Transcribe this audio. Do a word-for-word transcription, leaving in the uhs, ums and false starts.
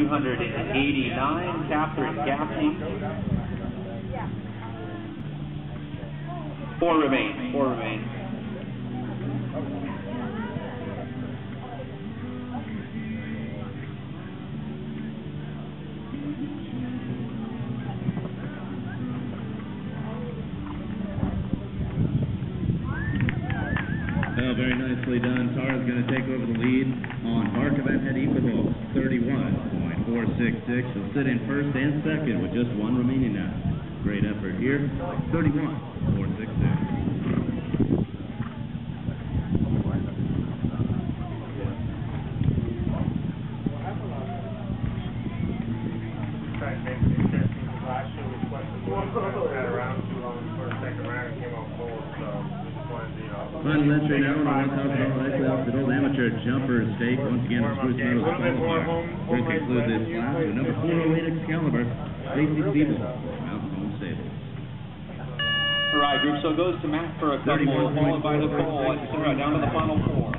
hundred eighty-nine, Catherine Gaffney. Four remain, four remain. Well, very nicely done. Tara's going to take over the lead on Mark event head equal thirty-one point four six six. She'll sit in first and second with just one remaining now. Great effort here. thirty-one point four six six. Final entry now on the one thousand dollars Expo Amateur Jumper Stake. Once again, the Spruce Meadows qualifier. We'll conclude this class with number four oh eight Excalibur, Stacy Siebel, Mountain Home Stables. All right, group, so it goes to Matt for a couple, followed by Nicole and Sarah down to the final four.